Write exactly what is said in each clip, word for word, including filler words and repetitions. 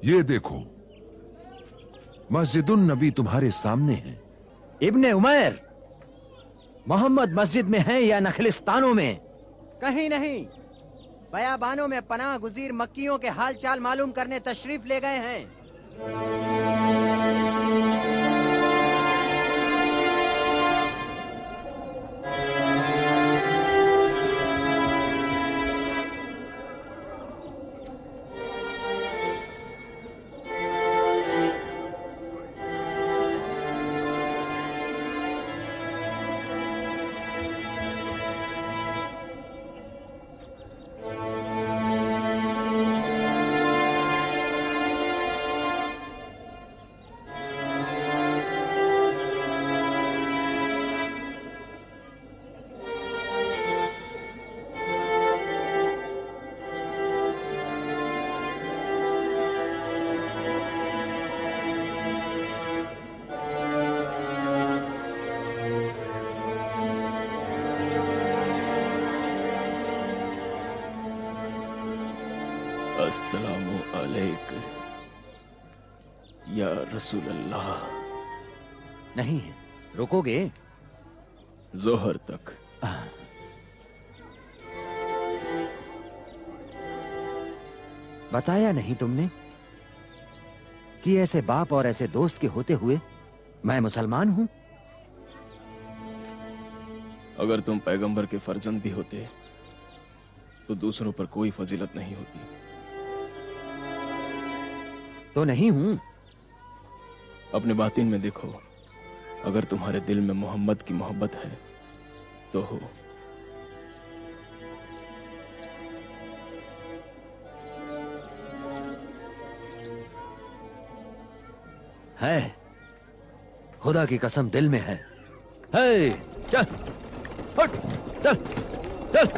ये देखो, मस्जिदुन नबी तुम्हारे सामने है। इब्ने उमैर, मोहम्मद मस्जिद में है या नखलिस्तानों में? कहीं नहीं, बयाबानों में पनाह गुजीर मक्कियों के हाल चाल मालूम करने तशरीफ ले गए हैं। अस्सलामु अलैकुम या रसूल अल्लाह। नहीं, रुकोगे? जोहर तक। बताया नहीं तुमने कि ऐसे बाप और ऐसे दोस्त के होते हुए मैं मुसलमान हूं? अगर तुम पैगंबर के फर्जंद भी होते तो दूसरों पर कोई फजीलत नहीं होती। तो नहीं हूं। अपने बातिन में देखो, अगर तुम्हारे दिल में मोहम्मद की मोहब्बत है तो हो। है, खुदा की कसम दिल में है। है, चल, हट, चल, चल।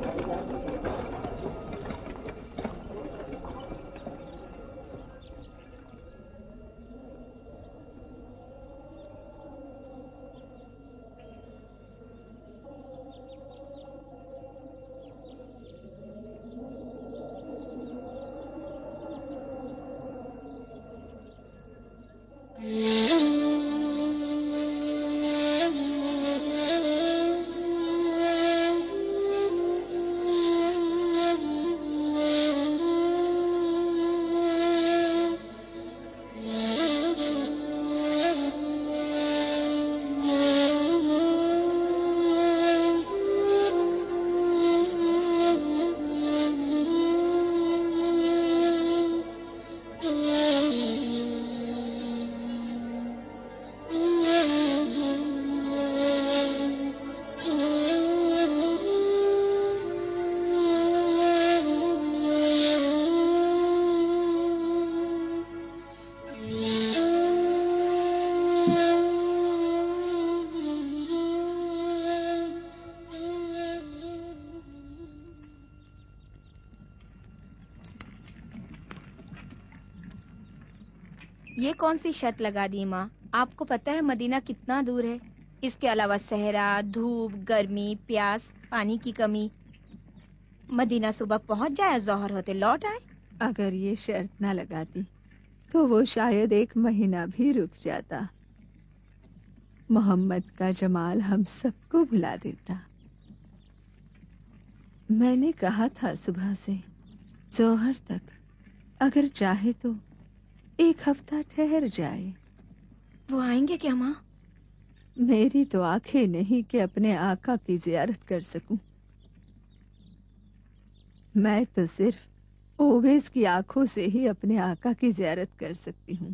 ये कौन सी शर्त लगा दी माँ? आपको पता है मदीना कितना दूर है। इसके अलावा सहरा, धूप, गर्मी, प्यास, पानी की कमी। मदीना सुबह पहुँच जाए, जोहर होते लौट आए। अगर ये शर्त ना लगाती तो वो शायद एक महीना भी रुक जाता। मोहम्मद का जमाल हम सबको भुला देता। मैंने कहा था सुबह से जोहर तक, अगर चाहे तो एक हफ्ता ठहर जाए। वो आएंगे क्या माँ? मेरी तो आंखें नहीं कि अपने आका की जियारत कर सकूं। मैं तो सिर्फ ओवेस की आंखों से ही अपने आका की जियारत कर सकती हूँ।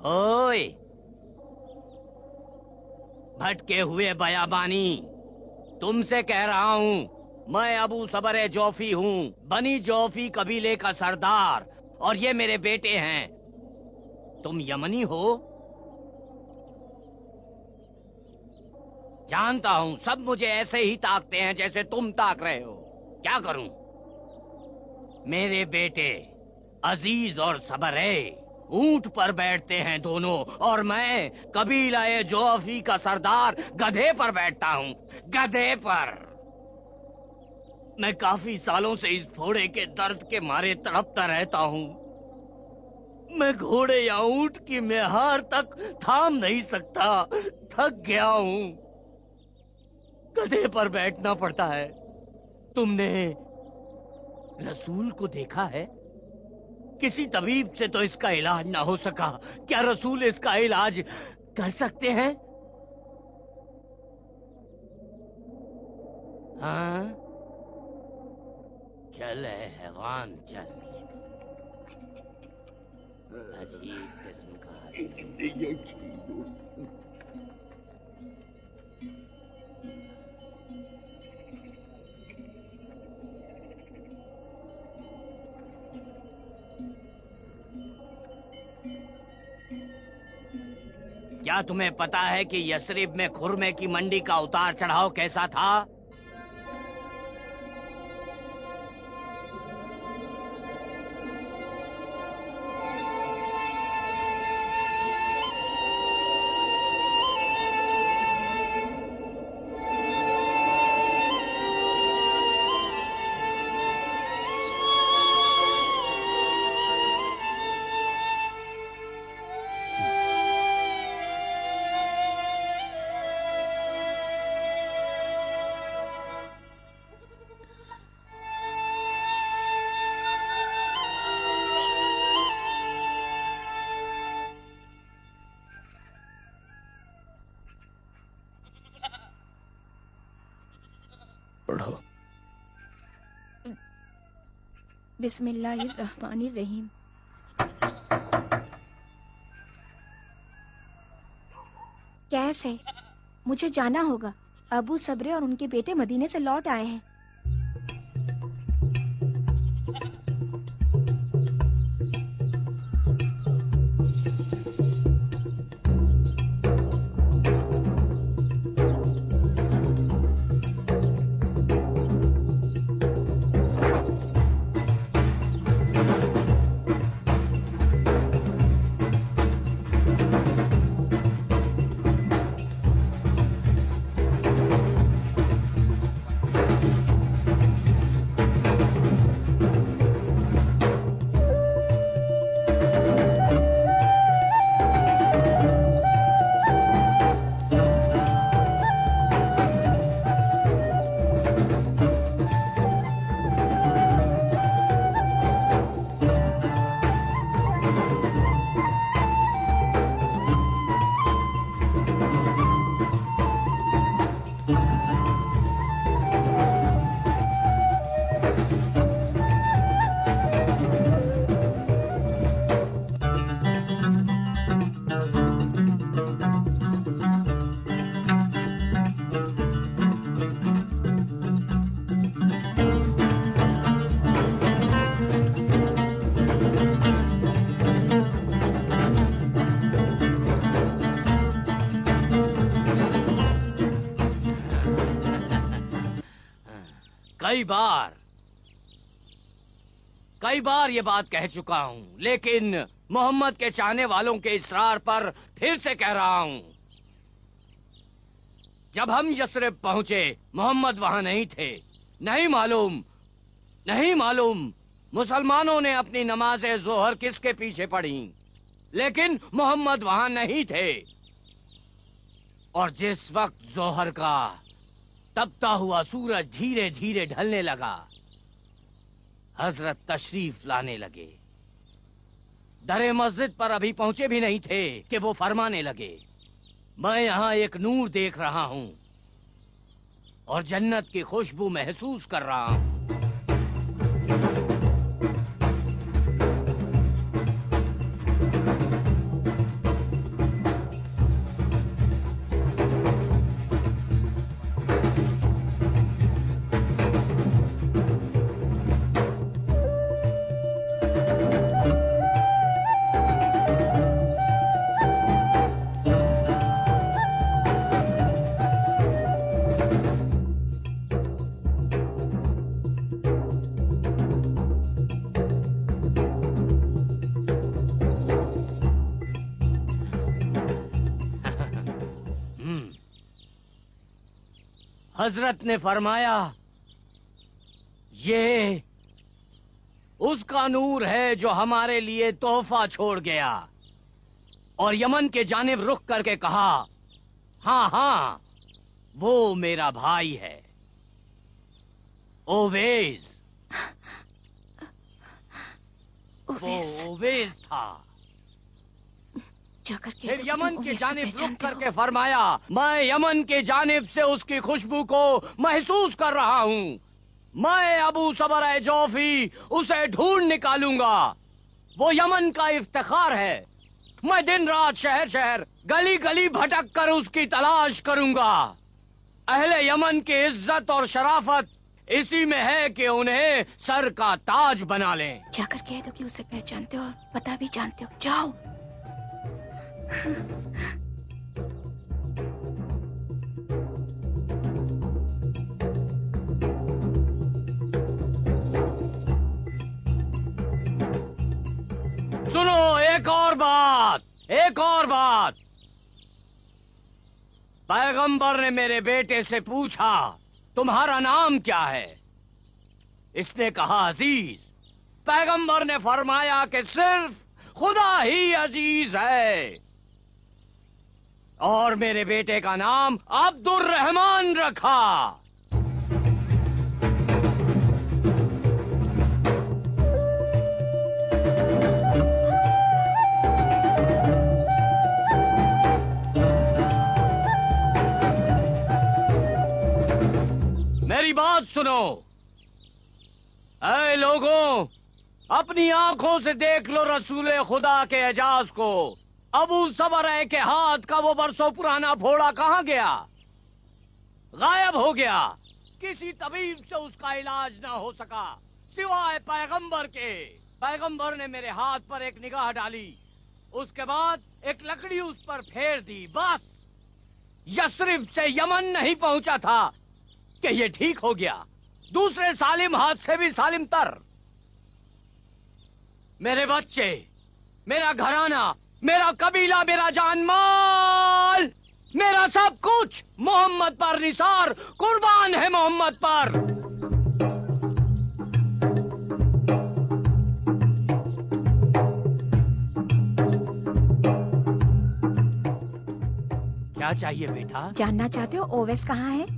ओए भटके हुए बयाबानी, तुमसे कह रहा हूं, मैं अबू सबर जौफी हूं, बनी जौफी कबीले का सरदार, और ये मेरे बेटे हैं। तुम यमनी हो? जानता हूं, सब मुझे ऐसे ही ताकते हैं जैसे तुम ताक रहे हो। क्या करूं? मेरे बेटे अजीज और सबरे ऊंट पर बैठते हैं दोनों, और मैं कबीला जौफी का सरदार गधे पर बैठता हूं, गधे पर। मैं काफी सालों से इस घोड़े के दर्द के मारे तड़पता रहता हूं। मैं घोड़े या ऊंट की मेहार तक थाम नहीं सकता, थक गया हूं। गधे पर बैठना पड़ता है। तुमने रसूल को देखा है? किसी तबीब से तो इसका इलाज ना हो सका। क्या रसूल इसका इलाज कर सकते हैं? हाँ, चल है हैवान, चल। अजीब किस्म का क्या तुम्हें पता है कि यसरिब में खुरमे की मंडी का उतार चढ़ाव कैसा था? बिस्मिल्लाहिर्रहमानिर्रहीम। कैसे? मुझे जाना होगा। अबू सब्रे और उनके बेटे मदीने से लौट आए हैं। कई बार कई बार ये बात कह चुका हूं, लेकिन मोहम्मद के चाहने वालों के इसरार पर फिर से कह रहा हूं। जब हम यसरिब पहुंचे, मोहम्मद वहां नहीं थे। नहीं मालूम नहीं मालूम मुसलमानों ने अपनी नमाज जोहर किसके पीछे पढ़ी, लेकिन मोहम्मद वहां नहीं थे। और जिस वक्त जोहर का तपता हुआ सूरज धीरे धीरे ढलने लगा, हजरत तशरीफ लाने लगे। दरे मस्जिद पर अभी पहुंचे भी नहीं थे कि वो फरमाने लगे, मैं यहां एक नूर देख रहा हूं और जन्नत की खुशबू महसूस कर रहा हूं। हजरत ने फरमाया, ये उसका नूर है जो हमारे लिए तोहफा छोड़ गया। और यमन के जानिब रुख करके कहा, हाँ हाँ वो मेरा भाई है, ओवेस। ओवेस। वो ओवेस था। जाकर के फिर तो यमन तुम की ओवेस को जानिब रुख पहचानते हो। करके फरमाया, मैं यमन की जानिब से उसकी खुशबू को महसूस कर रहा हूँ। मैं अबू सबर जौफी उसे ढूंढ निकालूंगा। वो यमन का इफ्तिखार है। मैं दिन रात शहर शहर गली गली भटक कर उसकी तलाश करूंगा। अहले यमन की इज्जत और शराफत इसी में है कि उन्हें सर का ताज बना लें। जाकर कह दो कि उसे पहचानते हो और पता भी जानते हो। जाओ। सुनो, एक और बात, एक और बात। पैगंबर ने मेरे बेटे से पूछा, तुम्हारा नाम क्या है? इसने कहा, अजीज। पैगंबर ने फरमाया कि सिर्फ खुदा ही अजीज है। और मेरे बेटे का नाम अब्दुल रहमान रखा। मेरी बात सुनो, ऐ लोगों, अपनी आंखों से देख लो रसूल खुदा के एजाज को। अबू सबर के हाथ का वो बरसों पुराना फोड़ा कहाँ गया? गायब हो गया। किसी तबीब से उसका इलाज ना हो सका सिवाय पैगंबर के। पैगंबर ने मेरे हाथ पर एक निगाह डाली, उसके बाद एक लकड़ी उस पर फेर दी। बस यस्रिब से यमन नहीं पहुंचा था कि ये ठीक हो गया। दूसरे सालिम हाथ से भी सालिम तर। मेरे बच्चे, मेरा घराना, मेरा कबीला, मेरा जान माल, मेरा सब कुछ मोहम्मद पर निसार कुर्बान है। मोहम्मद पर। क्या चाहिए बेटा? जानना चाहते हो ओवेस कहाँ है?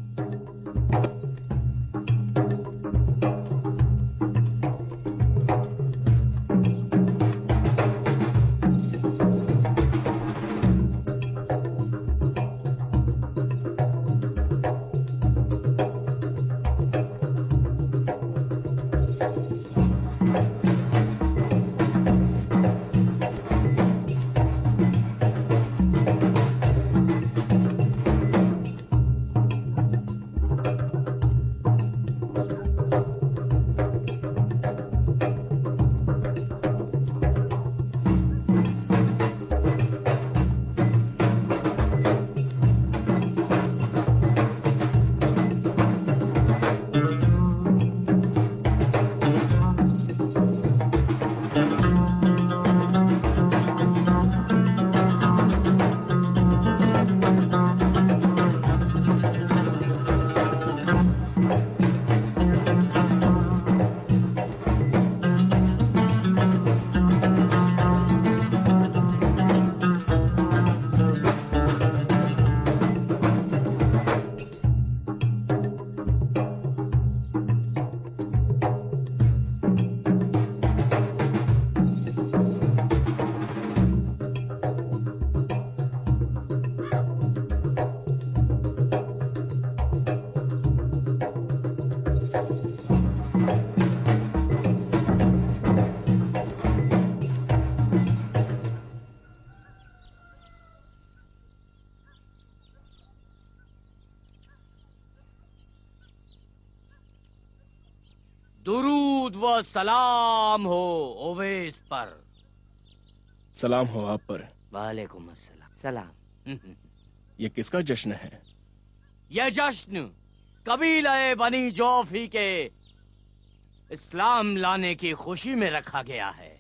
दुरूद व सलाम हो ओवेस पर। सलाम हो आप पर। वालेकुम अस्सलाम। सलाम। ये किसका जश्न है? यह जश्न कबीला बनी जौफी के इस्लाम लाने की खुशी में रखा गया है।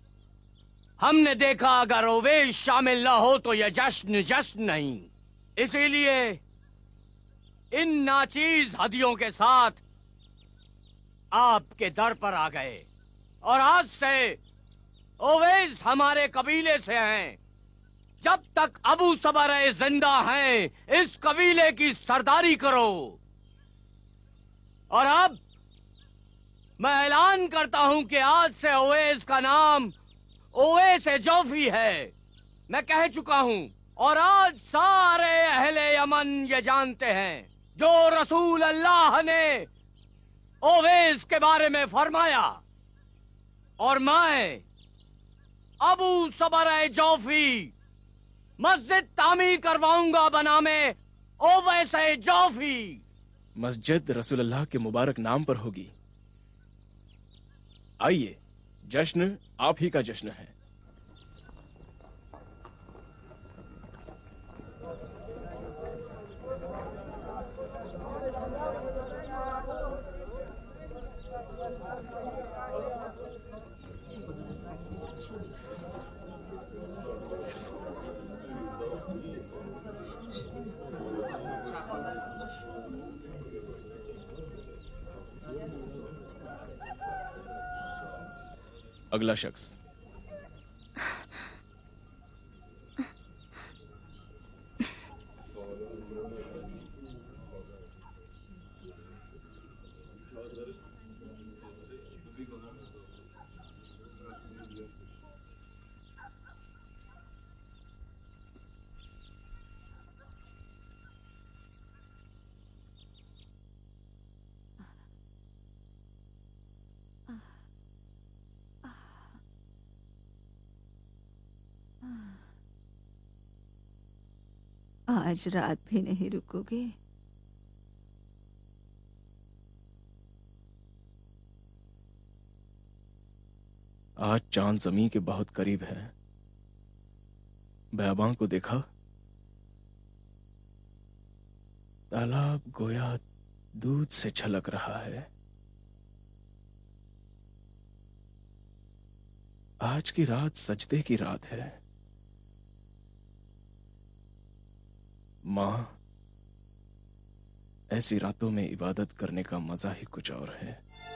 हमने देखा अगर ओवेस शामिल न हो तो यह जश्न जश्न नहीं। इसीलिए इन नाचीज हदियों के साथ आपके दर पर आ गए और आज से ओवैस हमारे कबीले से हैं। जब तक अबू सबर जिंदा हैं, इस कबीले की सरदारी करो। और अब मैं ऐलान करता हूं कि आज से ओवैस का नाम ओवैस जोफी है। मैं कह चुका हूं और आज सारे अहले यमन ये जानते हैं, जो रसूल अल्लाह ने ओवैस के बारे में फरमाया और मैं अबू सबर जोफी मस्जिद तामीर करवाऊंगा बनामे ओवैस जोफी। मस्जिद रसूलुल्लाह के मुबारक नाम पर होगी। आइए, जश्न आप ही का जश्न है। अगला शख्स। आज रात भी नहीं रुकोगे? आज चांद जमीन के बहुत करीब है। बयाबां को देखा? तालाब गोया दूध से छलक रहा है। आज की रात सजदे की रात है। मां, ऐसी रातों में इबादत करने का मजा ही कुछ और है।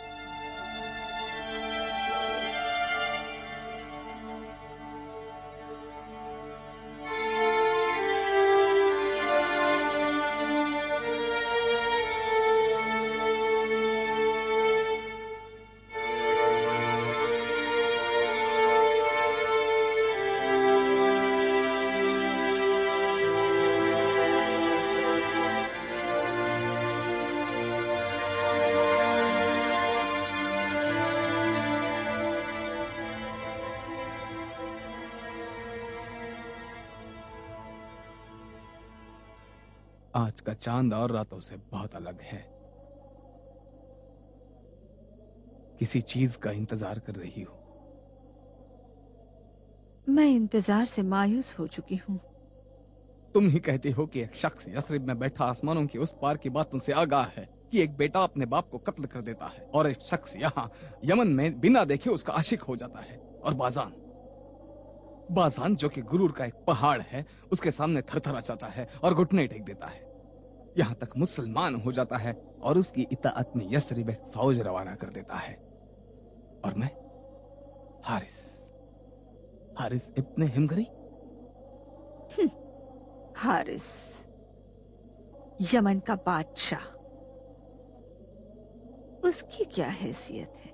आज का चांद और रातों से बहुत अलग है। किसी चीज का इंतजार कर रही हो। मैं इंतजार से मायूस हो चुकी हूँ। तुम ही कहती हो कि एक शख्स यस्रिब में बैठा आसमानों की उस पार की बातों से आगाह है कि एक बेटा अपने बाप को कत्ल कर देता है और एक शख्स यहाँ यमन में बिना देखे उसका आशिक हो जाता है। और बाजान बाजान जो कि गुरूर का एक पहाड़ है, उसके सामने थरथरा जाता है और घुटने टेक देता है, यहाँ तक मुसलमान हो जाता है और उसकी इताअत में यस्रिब एक फौज रवाना कर देता है। और मैं हारिस हारिस इब्ने हिमगरी। हारिस, यमन का बादशाह, उसकी क्या हैसियत है?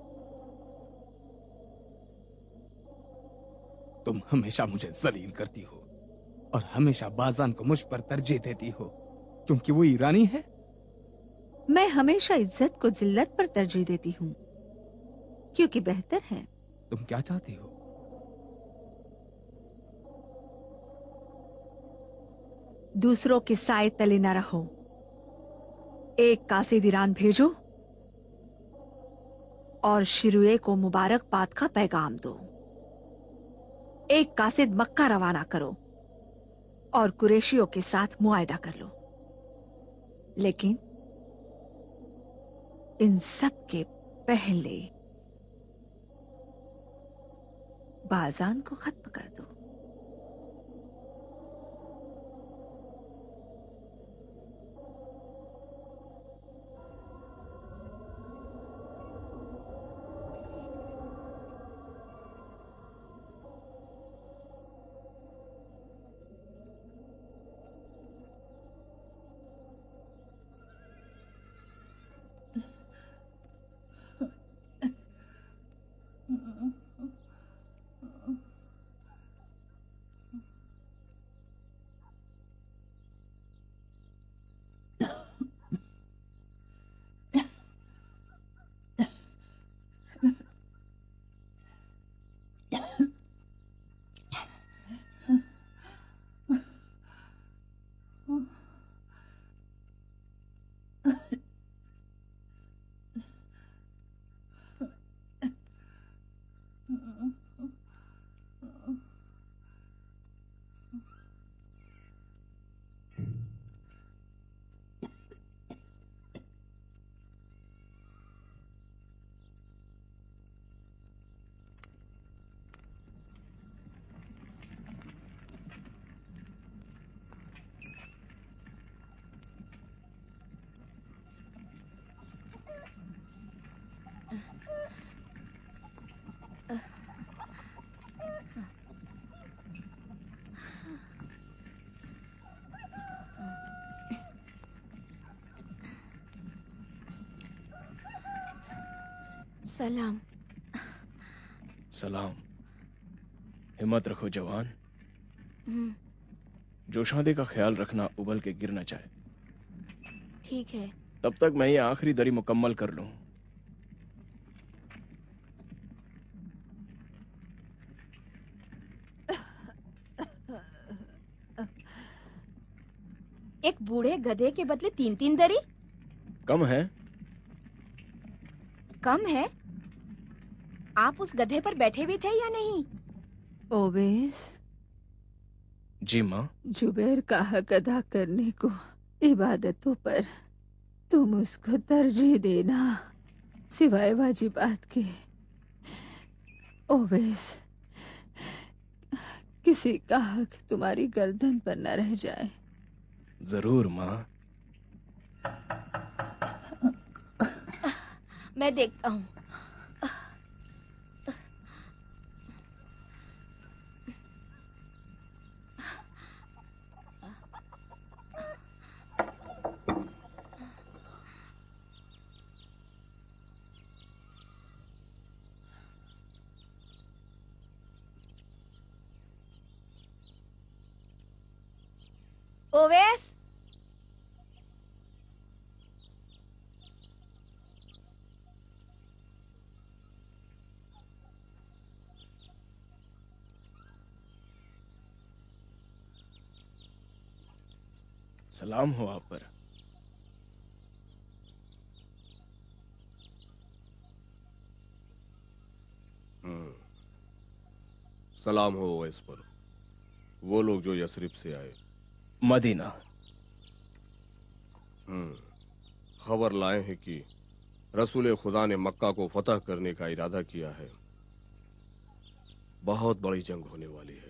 तुम हमेशा मुझे जलील करती हो और हमेशा बाजान को मुझ पर तरजीह देती हो क्योंकि वो ईरानी है। मैं हमेशा इज्जत को जिल्लत पर तरजीह देती हूँ क्योंकि बेहतर है। तुम क्या चाहती हो? दूसरों के साए तले न रहो। एक कासिद ईरान भेजो और शिरुए को मुबारकबाद का पैगाम दो। एक कासिद मक्का रवाना करो और कुरैशियों के साथ मुआयदा कर लो। लेकिन इन सब के पहले बाजान को खत्म कर दो। सलाम। सलाम। हिम्मत रखो जवान। हम्म, जोशादे का ख्याल रखना, उबल के गिर न जाए। ठीक है। तब तक मैं ये आखिरी दरी मुकम्मल कर लूं। एक बूढ़े गधे के बदले तीन तीन दरी? कम है? कम है? आप उस गधे पर बैठे भी थे या नहीं? ओवैस, जी माँ। जुबैर का हक अदा करने को इबादतों पर तुम उसको तरजीह देना, सिवाय वाजिबात के। ओवैस, किसी का हक तुम्हारी गर्दन पर न रह जाए। जरूर माँ। मैं देखता हूँ। ओवैस, सलाम हो आप पर। हम्म, सलाम हो ओवैस पर। वो लोग जो यसरिब से आए। मदीना। हम्म, खबर लाए हैं कि रसूल खुदा ने मक्का को फतह करने का इरादा किया है। बहुत बड़ी जंग होने वाली है।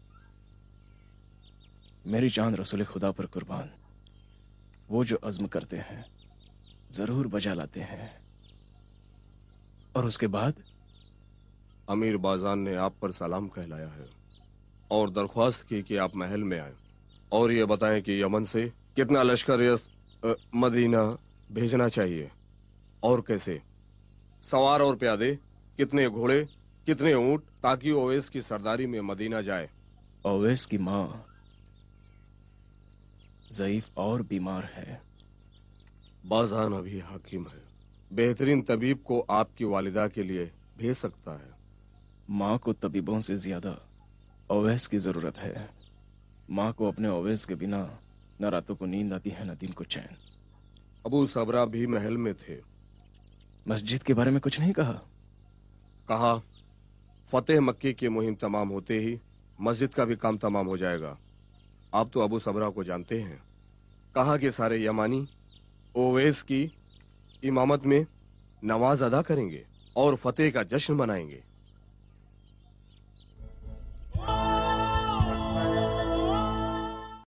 मेरी जान रसूल खुदा पर कुर्बान। वो जो अज़्म करते हैं जरूर बजा लाते हैं। और उसके बाद अमीर बाजान ने आप पर सलाम कहलाया है और दरख्वास्त की कि आप महल में आए और ये बताएं कि यमन से कितना लश्कर यस अ, मदीना भेजना चाहिए और कैसे, सवार और प्यादे, कितने घोड़े, कितने ऊंट, ताकि ओवैस की सरदारी में मदीना जाए। ओवैस की माँ ज़ईफ और बीमार है। बाजान अभी हाकिम है। बेहतरीन तबीब को आपकी वालिदा के लिए भेज सकता है। माँ को तबीबों से ज्यादा ओवैस की जरूरत है। माँ को अपने ओवैस के बिना न रातों को नींद आती है न दिन को चैन। अबू सबरा भी महल में थे। मस्जिद के बारे में कुछ नहीं कहा? कहा, फतेह मक्के की मुहिम तमाम होते ही मस्जिद का भी काम तमाम हो जाएगा। आप तो अबू सबरा को जानते हैं। कहा कि सारे यमानी ओवैस की इमामत में नमाज अदा करेंगे और फतेह का जश्न मनाएंगे।